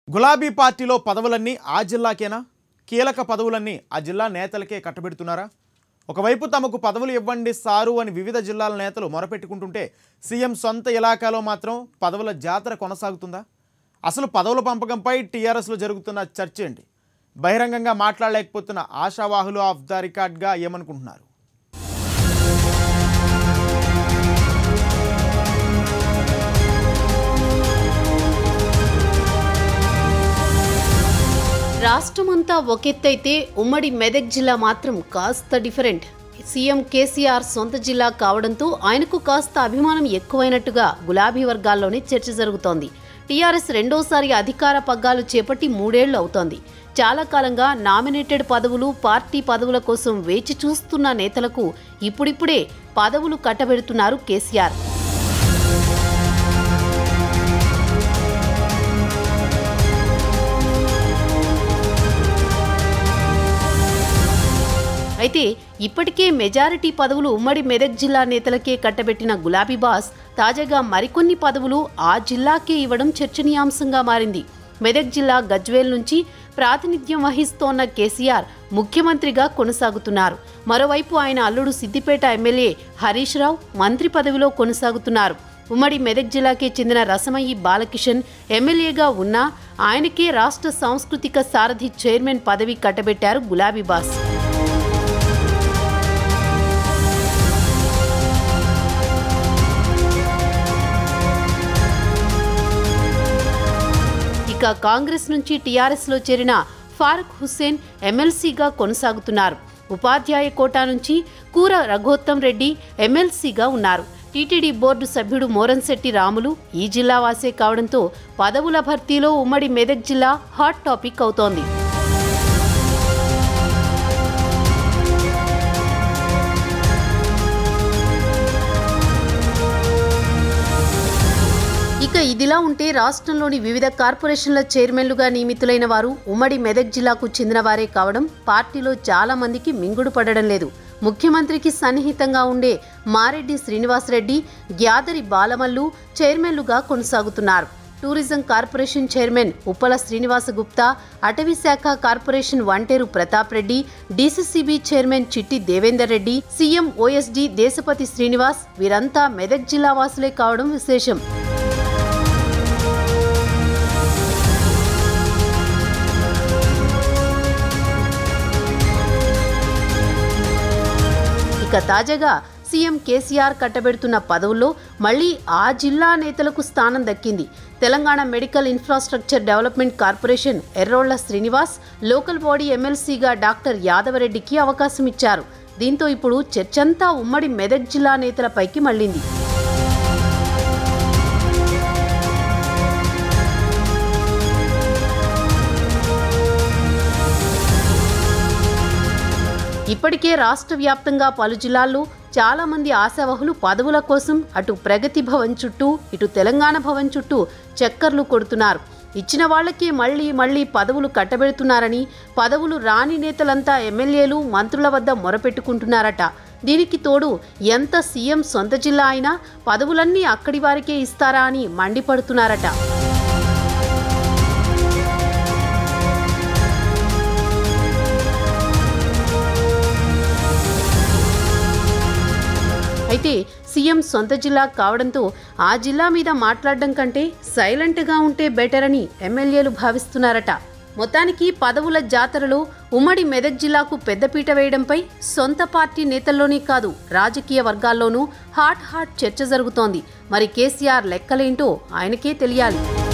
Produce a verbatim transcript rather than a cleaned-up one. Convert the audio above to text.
గులాబీ పార్టీలో పదవులన్నీ ఆ జిల్లాకేనా? కీలక పదవులన్నీ ఆ జిల్లా నేతలకే కట్టబెడుతున్నారా? ఒకవైపు తమకు పదవులు ఇవ్వండి సారు అని వివిధ జిల్లాల నేతలు మొరపెట్టుకుంటుంటే సీఎం సొంత ఇలాకాలో మాత్రం పదవుల జాతర కొనసాగుతుందా? అసలు పదవుల పంపకంపై టీఆర్ఎస్లో జరుగుతున్న చర్చ ఏంటి? బహిరంగంగా మాట్లాడలేకపోతున్న ఆశావాహులు ఆఫ్ ద రికార్డ్గా ఏమనుకుంటున్నారు? రాష్ట్రమంతా ఒకెత్తైతే ఉమ్మడి మెదక్ జిల్లా మాత్రం కాస్త డిఫరెంట్. సీఎం కేసీఆర్ సొంత జిల్లా కావడంతో ఆయనకు కాస్త అభిమానం ఎక్కువైనట్టుగా గులాబీ వర్గాల్లోనే చర్చ జరుగుతోంది. టీఆర్ఎస్ రెండోసారి అధికార పగ్గాలు చేపట్టి మూడేళ్లు అవుతోంది. చాలా కాలంగా నామినేటెడ్ పదవులు, పార్టీ పదవుల కోసం వేచి చూస్తున్న నేతలకు ఇప్పుడిప్పుడే పదవులు కట్టబెడుతున్నారు కేసీఆర్. అయితే ఇప్పటికే మెజారిటీ పదవులు ఉమ్మడి మెదక్ జిల్లా నేతలకే కట్టబెట్టిన గులాబీ బాస్ తాజాగా మరికొన్ని పదవులు ఆ జిల్లాకే ఇవ్వడం చర్చనీయాంశంగా మారింది. మెదక్ జిల్లా గజ్వేల్ నుంచి ప్రాతినిధ్యం వహిస్తోన్న కేసీఆర్ ముఖ్యమంత్రిగా కొనసాగుతున్నారు. మరోవైపు ఆయన అల్లుడు సిద్దిపేట ఎమ్మెల్యే హరీష్ రావు మంత్రి పదవిలో కొనసాగుతున్నారు. ఉమ్మడి మెదక్ జిల్లాకే చెందిన రసమయి బాలకిషన్ ఎమ్మెల్యేగా ఉన్నా ఆయనకే రాష్ట్ర సాంస్కృతిక సారథి చైర్మన్ పదవి కట్టబెట్టారు గులాబీ బాస్. ఇక కాంగ్రెస్ నుంచి టీఆర్ఎస్లో చేరిన ఫారూక్ హుస్సేన్ ఎమ్మెల్సీగా కొనసాగుతున్నారు. ఉపాధ్యాయ కోటా నుంచి కూర రఘోత్తం రెడ్డి ఎమ్మెల్సీగా ఉన్నారు. టీటీడీ బోర్డు సభ్యుడు మోరంశెట్టి రాములు ఈ జిల్లా వాసే కావడంతో పదవుల భర్తీలో ఉమ్మడి మెదక్ జిల్లా హాట్ టాపిక్ అవుతోంది. ఇక ఇదిలా ఉంటే రాష్ట్రంలోని వివిధ కార్పొరేషన్ల చైర్మన్లుగా నియమితులైన వారు ఉమ్మడి మెదక్ జిల్లాకు చెందిన వారే కావడం పార్టీలో చాలా మందికి మింగుడు పడడం లేదు. ముఖ్యమంత్రికి సన్నిహితంగా ఉండే మారెడ్డి శ్రీనివాసరెడ్డి, గ్యాదరి బాలమల్లు చైర్మన్లుగా కొనసాగుతున్నారు. Tourism corporation chairman Uppala Srinivasa Gupta, అటవీ శాఖ corporation Vanteru Pratap Reddy, DCCB chairman Chitti Devender Reddy, CM OSD Deshapati Srinivas వీరంతా మెదక్ జిల్లా వాసులే కావడం విశేషం. ఇక తాజాగా సీఎం కేసీఆర్ కట్టబెడుతున్న పదవుల్లో మళ్లీ ఆ జిల్లా నేతలకు స్థానం దక్కింది. Telangana medical infrastructure development corporation Errolla Srinivas local body ఎమ్మెల్సీగా డాక్టర్ యాదవరెడ్డికి అవకాశం ఇచ్చారు. దీంతో ఇప్పుడు చర్చంతా ఉమ్మడి మెదక్ జిల్లా నేతలపైకి మళ్లింది. ఇప్పటికే రాష్ట్ర వ్యాప్తంగా పలు జిల్లాల్లో చాలా మంది ఆశావహులు పదవుల కోసం అటు ప్రగతి భవన్ చుట్టూ ఇటు తెలంగాణ భవన్ చుట్టూ చక్కర్లు కొడుతున్నారు. ఇచ్చిన వాళ్లకే మళ్లీ మళ్లీ పదవులు కట్టబెడుతున్నారని పదవులు రాని నేతలంతా ఎమ్మెల్యేలు మంత్రుల వద్ద మొరపెట్టుకుంటున్నారట. దీనికి తోడు ఎంత సీఎం సొంత జిల్లా అయినా పదవులన్నీ అక్కడి వారికే ఇస్తారా అని మండిపడుతున్నారట. అయితే సీఎం సొంత జిల్లా కావడంతో ఆ జిల్లా మీద మాట్లాడడం కంటే సైలెంట్గా ఉంటే బెటర్ అని ఎమ్మెల్యేలు భావిస్తున్నారట. మొత్తానికి పదవుల జాతరలో ఉమ్మడి మెదక్ జిల్లాకు పెద్దపీట వేయడంపై సొంత పార్టీ నేతల్లోనే కాదు రాజకీయ వర్గాల్లోనూ హాట్ హాట్ చర్చ జరుగుతోంది. మరి కేసీఆర్ లెక్కలేంటో ఆయనకే తెలియాలి.